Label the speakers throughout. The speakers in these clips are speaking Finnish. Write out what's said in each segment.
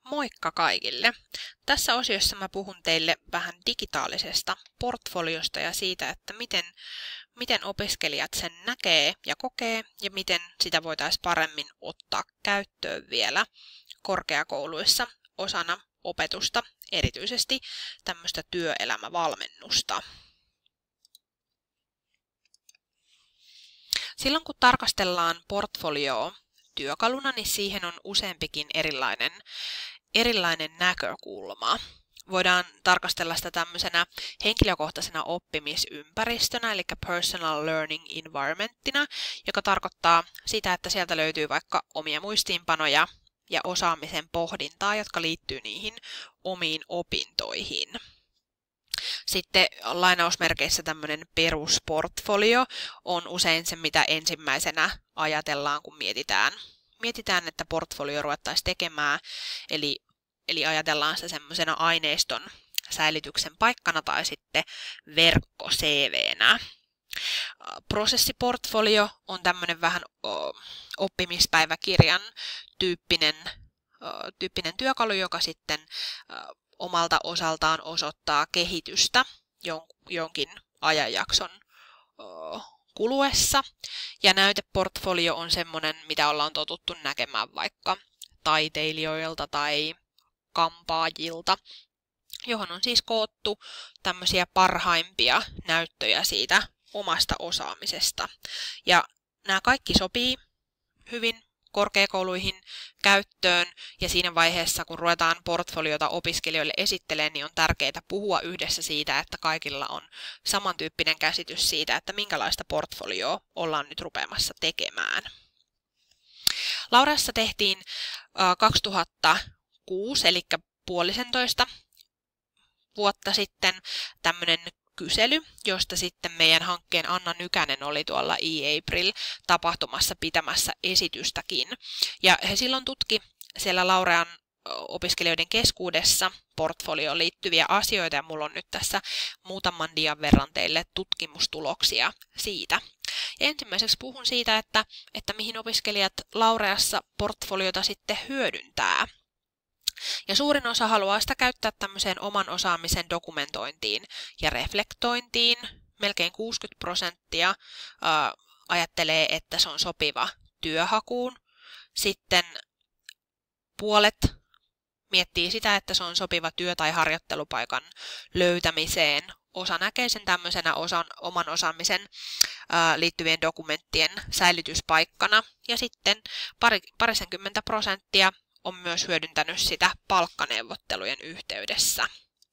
Speaker 1: Moikka kaikille! Tässä osiossa mä puhun teille vähän digitaalisesta portfoliosta ja siitä, että miten opiskelijat sen näkee ja kokee ja miten sitä voitaisiin paremmin ottaa käyttöön vielä korkeakouluissa osana opetusta, erityisesti tämmöistä työelämävalmennusta. Silloin kun tarkastellaan portfolioa työkaluna, niin siihen on useampikin erilainen näkökulma. Voidaan tarkastella sitä tämmöisenä henkilökohtaisena oppimisympäristönä, eli personal learning environmentina, joka tarkoittaa sitä, että sieltä löytyy vaikka omia muistiinpanoja ja osaamisen pohdintaa, jotka liittyy niihin omiin opintoihin. Sitten lainausmerkeissä tämmöinen perusportfolio on usein se, mitä ensimmäisenä ajatellaan, kun mietitään, että portfolio ruvettaisiin tekemään, eli ajatellaan sitä semmoisena aineiston säilytyksen paikkana tai sitten verkko-CV:nä. Prosessiportfolio on tämmöinen vähän oppimispäiväkirjan tyyppinen työkalu, joka sitten omalta osaltaan osoittaa kehitystä jonkin ajanjakson kuluessa. Ja näyteportfolio on semmoinen, mitä ollaan totuttu näkemään vaikka taiteilijoilta tai kampaajilta, johon on siis koottu tämmöisiä parhaimpia näyttöjä siitä omasta osaamisesta. Ja nämä kaikki sopii hyvin korkeakouluihin käyttöön, ja siinä vaiheessa, kun ruvetaan portfoliota opiskelijoille esittelemään, niin on tärkeää puhua yhdessä siitä, että kaikilla on samantyyppinen käsitys siitä, että minkälaista portfolioa ollaan nyt rupeamassa tekemään. Laureassa tehtiin 2006, eli puolisentoista vuotta sitten tämmöinen kysely, josta sitten meidän hankkeen Anna Nykänen oli tuolla eApril-tapahtumassa pitämässä esitystäkin. Ja he silloin tutki siellä Laurean opiskelijoiden keskuudessa portfolioon liittyviä asioita, ja mulla on nyt tässä muutaman dian verran teille tutkimustuloksia siitä. Ja ensimmäiseksi puhun siitä, että mihin opiskelijat Laureassa portfoliota sitten hyödyntää. Ja suurin osa haluaa sitä käyttää tämmöiseen oman osaamisen dokumentointiin ja reflektointiin. Melkein 60% ajattelee, että se on sopiva työhakuun. Sitten puolet miettii sitä, että se on sopiva työ- tai harjoittelupaikan löytämiseen. Osa näkee sen tämmöisenä oman osaamisen liittyvien dokumenttien säilytyspaikkana. Ja sitten parisenkymmentä prosenttia on myös hyödyntänyt sitä palkkaneuvottelujen yhteydessä.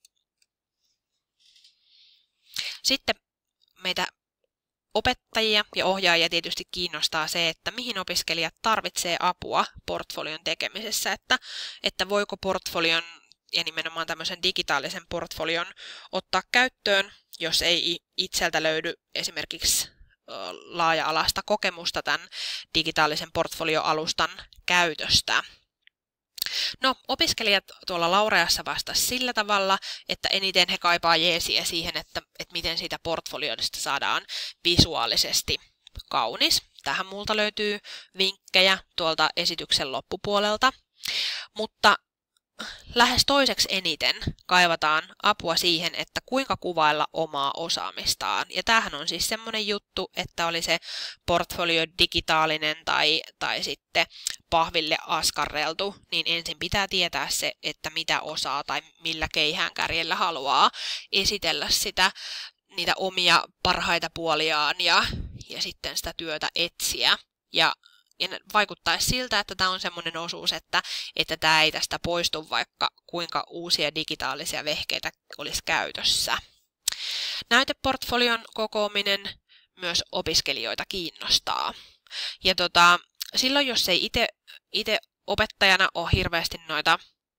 Speaker 1: Sitten meitä opettajia ja ohjaajia tietysti kiinnostaa se, että mihin opiskelijat tarvitsee apua portfolion tekemisessä, että voiko portfolion ja nimenomaan tämmöisen digitaalisen portfolion ottaa käyttöön, jos ei itseltä löydy esimerkiksi laaja-alaista kokemusta tämän digitaalisen portfolioalustan käytöstä. No, opiskelijat tuolla Laureassa vastasivat sillä tavalla, että eniten he kaipaa jeesiä siihen, että miten siitä portfolioista saadaan visuaalisesti kaunis. Tähän multa löytyy vinkkejä tuolta esityksen loppupuolelta, mutta lähes toiseksi eniten kaivataan apua siihen, että kuinka kuvailla omaa osaamistaan. Ja tämähän on siis semmoinen juttu, että oli se portfolio digitaalinen tai sitten pahville askarreltu, niin ensin pitää tietää se, että mitä osaa tai millä keihäänkärjellä haluaa esitellä niitä omia parhaita puoliaan ja sitten sitä työtä etsiä. Ja vaikuttaisi siltä, että tämä on semmoinen osuus, että tämä ei tästä poistu, vaikka kuinka uusia digitaalisia vehkeitä olisi käytössä. Näyteportfolion kokoaminen myös opiskelijoita kiinnostaa. Ja silloin, jos ei itse opettajana ole hirveästi noita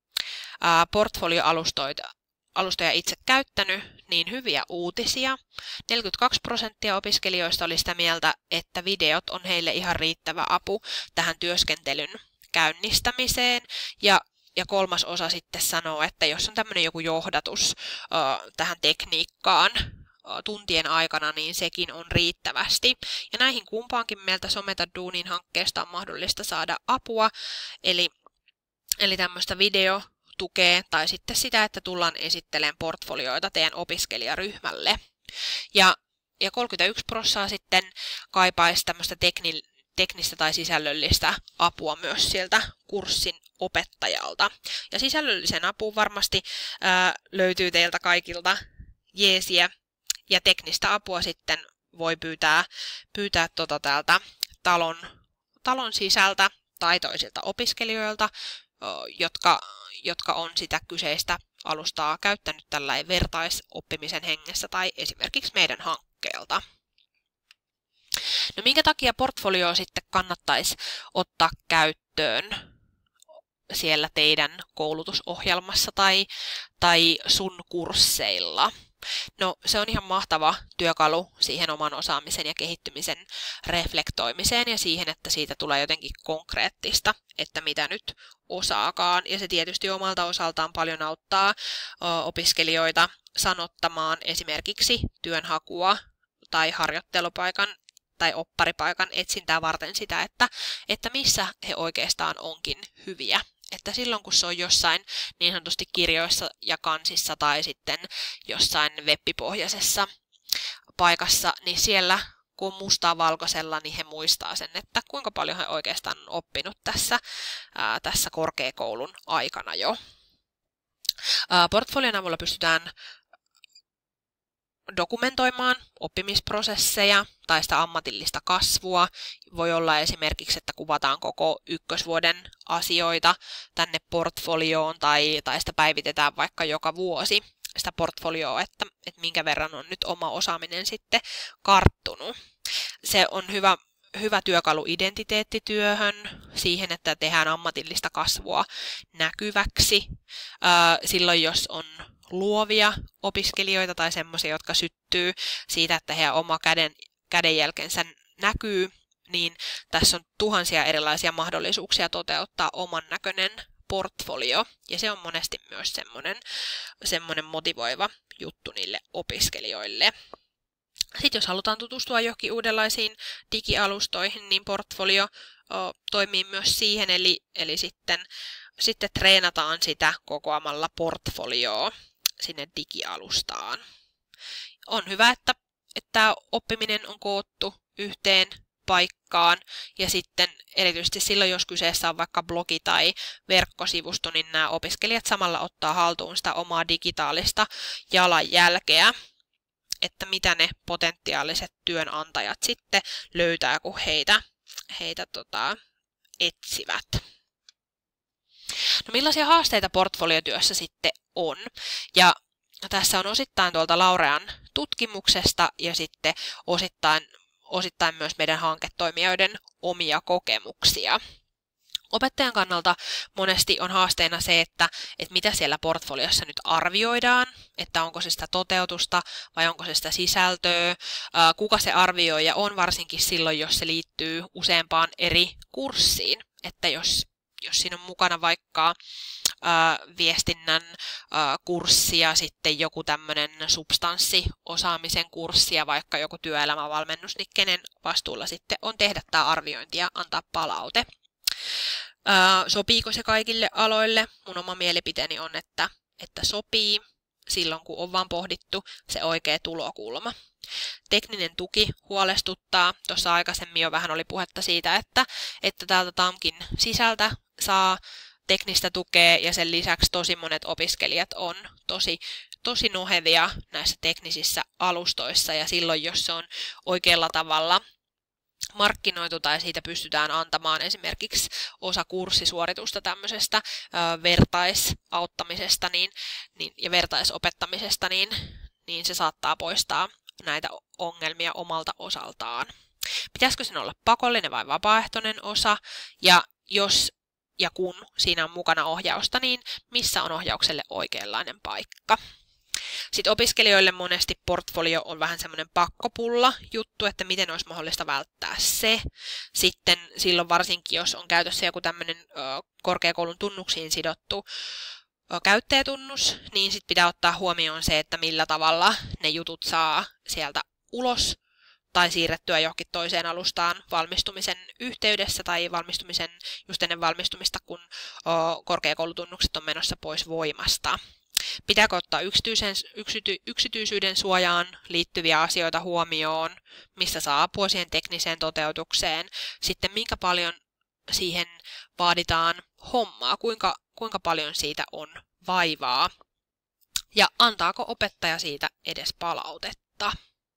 Speaker 1: portfolioalustoja itse käyttänyt, niin hyviä uutisia. 42% opiskelijoista oli sitä mieltä, että videot on heille ihan riittävä apu tähän työskentelyn käynnistämiseen. Ja 1/3 sitten sanoo, että jos on tämmöinen joku johdatus tähän tekniikkaan tuntien aikana, niin sekin on riittävästi. Ja näihin kumpaankin meiltä Someta Duunin hankkeesta on mahdollista saada apua. Eli Eli tämmöistä videotukea tai sitten sitä, että tullaan esittelemään portfolioita teidän opiskelijaryhmälle. Ja 31% sitten kaipaisi tämmöistä teknistä tai sisällöllistä apua myös sieltä kurssin opettajalta. Ja sisällöllisen apuun varmasti löytyy teiltä kaikilta jeesiä, ja teknistä apua sitten voi pyytää täältä talon sisältä tai toisilta opiskelijoilta, jotka on sitä kyseistä alustaa käyttänyt tällainen vertaisoppimisen hengessä tai esimerkiksi meidän hankkeelta. No minkä takia portfolio sitten kannattaisi ottaa käyttöön siellä teidän koulutusohjelmassa tai sun kursseilla? No se on ihan mahtava työkalu siihen oman osaamisen ja kehittymisen reflektoimiseen ja siihen, että siitä tulee jotenkin konkreettista, että mitä nyt osaakaan. Ja se tietysti omalta osaltaan paljon auttaa opiskelijoita sanottamaan esimerkiksi työnhakua tai harjoittelupaikan tai opparipaikan etsintää varten sitä, että missä he oikeastaan onkin hyviä. Että silloin kun se on jossain niin sanotusti kirjoissa ja kansissa tai sitten jossain webbipohjaisessa paikassa, niin siellä kun on mustaa valkoisella, niin he muistaa sen, että kuinka paljon he oikeastaan on oppinut tässä korkeakoulun aikana jo. Portfolion avulla pystytään dokumentoimaan oppimisprosesseja tai sitä ammatillista kasvua. Voi olla esimerkiksi, että kuvataan koko ykkösvuoden asioita tänne portfolioon tai sitä päivitetään vaikka joka vuosi sitä portfolioa, että minkä verran on nyt oma osaaminen sitten karttunut. Se on hyvä työkalu identiteettityöhön, siihen, että tehdään ammatillista kasvua näkyväksi. Silloin, jos on luovia opiskelijoita tai semmoisia, jotka syttyy siitä, että heidän oma kädenjälkensä näkyy, niin tässä on tuhansia erilaisia mahdollisuuksia toteuttaa oman näköinen portfolio. Ja se on monesti myös semmoinen motivoiva juttu niille opiskelijoille. Sitten jos halutaan tutustua johonkin uudenlaisiin digialustoihin, niin portfolio toimii myös siihen, eli sitten treenataan sitä kokoamalla portfolioa sinne digialustaan. On hyvä, että tämä oppiminen on koottu yhteen paikkaan ja sitten erityisesti silloin, jos kyseessä on vaikka blogi tai verkkosivusto, niin nämä opiskelijat samalla ottaa haltuun sitä omaa digitaalista jalanjälkeä, että mitä ne potentiaaliset työnantajat sitten löytää, kun heitä etsivät. No millaisia haasteita portfoliotyössä sitten on? Ja tässä on osittain tuolta Laurean tutkimuksesta ja sitten osittain myös meidän hanketoimijoiden omia kokemuksia. Opettajan kannalta monesti on haasteena se, että mitä siellä portfoliossa nyt arvioidaan, että onko se sitä toteutusta vai onko se sitä sisältöä, kuka se arvioija on, varsinkin silloin, jos se liittyy useampaan eri kurssiin, että jos siinä on mukana vaikka viestinnän kurssi ja sitten joku tämmöinen substanssiosaamisen kurssi ja vaikka joku työelämävalmennus, niin kenen vastuulla sitten on tehdä tämä arviointi ja antaa palaute. Sopiiko se kaikille aloille? Mun oma mielipiteeni on, että sopii silloin, kun on vaan pohdittu se oikea tulokulma. Tekninen tuki huolestuttaa. Tuossa aikaisemmin jo vähän oli puhetta siitä, että täältä TAMKin sisältä saa teknistä tukea ja sen lisäksi tosi monet opiskelijat on tosi nohevia näissä teknisissä alustoissa ja silloin, jos se on oikealla tavalla markkinoitu tai siitä pystytään antamaan esimerkiksi osa kurssisuoritusta tämmöisestä vertaisauttamisesta ja vertaisopettamisesta, niin se saattaa poistaa näitä ongelmia omalta osaltaan. Pitäisikö sen olla pakollinen vai vapaaehtoinen osa? Ja jos ja kun siinä on mukana ohjausta, niin missä on ohjaukselle oikeanlainen paikka? Sitten opiskelijoille monesti portfolio on vähän semmoinen pakkopulla juttu, että miten olisi mahdollista välttää se. Sitten silloin varsinkin, jos on käytössä joku tämmöinen korkeakoulun tunnuksiin sidottu käyttäjätunnus, niin sitten pitää ottaa huomioon se, että millä tavalla ne jutut saa sieltä ulos tai siirrettyä johonkin toiseen alustaan valmistumisen yhteydessä tai valmistumisen just ennen valmistumista, kun korkeakoulutunnukset on menossa pois voimasta. Pitääkö ottaa yksityisyyden suojaan liittyviä asioita huomioon, mistä saa apua siihen tekniseen toteutukseen, sitten minkä paljon siihen vaaditaan hommaa, kuinka paljon siitä on vaivaa ja antaako opettaja siitä edes palautetta.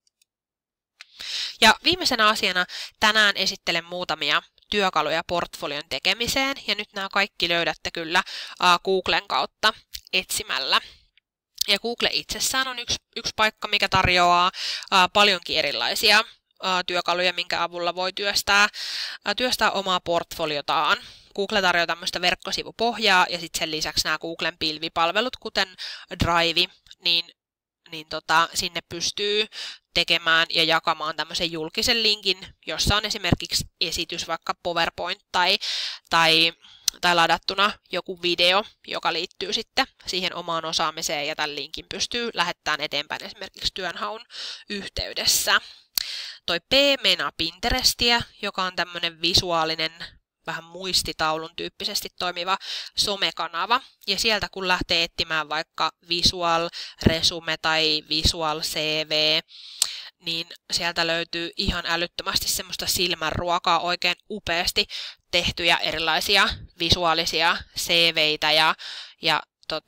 Speaker 1: Ja viimeisenä asiana tänään esittelen muutamia työkaluja portfolion tekemiseen, ja nyt nämä kaikki löydätte kyllä Googlen kautta etsimällä. Ja Google itsessään on yksi paikka, mikä tarjoaa paljonkin erilaisia työkaluja, minkä avulla voi työstää omaa portfoliotaan. Google tarjoaa tämmöistä verkkosivupohjaa, ja sitten sen lisäksi nämä Googlen pilvipalvelut, kuten Drive, niin sinne pystyy tekemään ja jakamaan tämmöisen julkisen linkin, jossa on esimerkiksi esitys, vaikka PowerPoint tai ladattuna joku video, joka liittyy sitten siihen omaan osaamiseen, ja tämän linkin pystyy lähettämään eteenpäin esimerkiksi työnhaun yhteydessä. Toi P meinaa Pinterestiä, joka on tämmöinen visuaalinen, vähän muistitaulun tyyppisesti toimiva somekanava, ja sieltä kun lähtee etsimään vaikka visual resume tai visual CV, niin sieltä löytyy ihan älyttömästi semmoista silmänruokaa, oikein upeasti tehtyjä erilaisia visuaalisia CVitä ja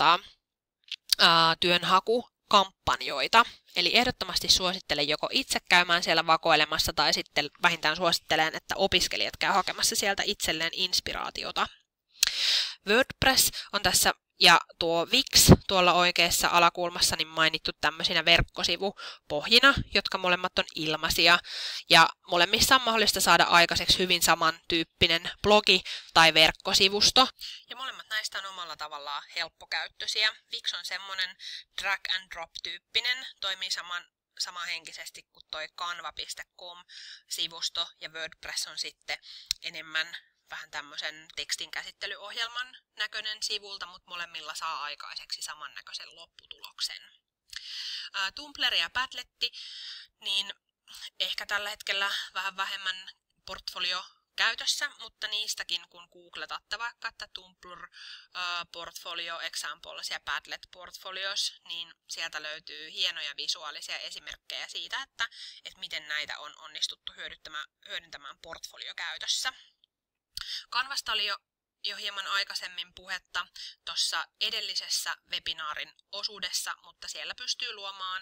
Speaker 1: työnhakukampanjoita. Eli ehdottomasti suosittelen joko itse käymään siellä vakoilemassa tai sitten vähintään suosittelen, että opiskelijat käy hakemassa sieltä itselleen inspiraatiota. WordPress on tässä ja tuo Wix tuolla oikeassa alakulmassa niin mainittu tämmöisinä verkkosivupohjina, jotka molemmat on ilmaisia, ja molemmissa on mahdollista saada aikaiseksi hyvin samantyyppinen blogi tai verkkosivusto. Ja molemmat näistä on omalla tavallaan helppokäyttöisiä. Wix on semmoinen drag and drop tyyppinen, toimii samanhenkisesti kuin toi canva.com-sivusto, ja WordPress on sitten enemmän vähän tämmöisen tekstinkäsittelyohjelman näköinen sivulta, mutta molemmilla saa aikaiseksi samannäköisen lopputuloksen. Tumblr ja Padlet, niin ehkä tällä hetkellä vähän vähemmän portfolio käytössä, mutta niistäkin kun googletatte vaikka, että Tumblr portfolio examples ja Padlet portfolios, niin sieltä löytyy hienoja visuaalisia esimerkkejä siitä, että miten näitä on onnistuttu hyödyntämään portfoliokäytössä. Canvasta oli jo hieman aikaisemmin puhetta tuossa edellisessä webinaarin osuudessa, mutta siellä pystyy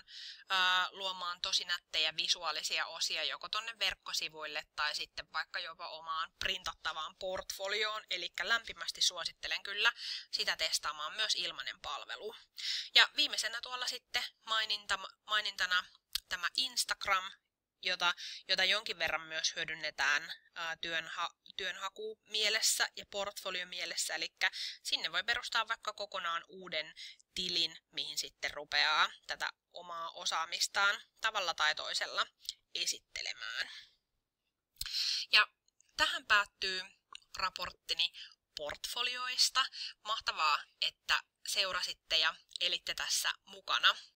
Speaker 1: luomaan tosi nättejä visuaalisia osia joko tonne verkkosivuille tai sitten vaikka jopa omaan printattavaan portfolioon, eli lämpimästi suosittelen kyllä sitä testaamaan, myös ilmainen palvelu. Ja viimeisenä tuolla sitten mainintana tämä Instagram, jota jonkin verran myös hyödynnetään työnhakumielessä ja portfoliomielessä, eli sinne voi perustaa vaikka kokonaan uuden tilin, mihin sitten rupeaa tätä omaa osaamistaan tavalla tai toisella esittelemään. Ja tähän päättyy raporttini portfolioista. Mahtavaa, että seurasitte ja elitte tässä mukana.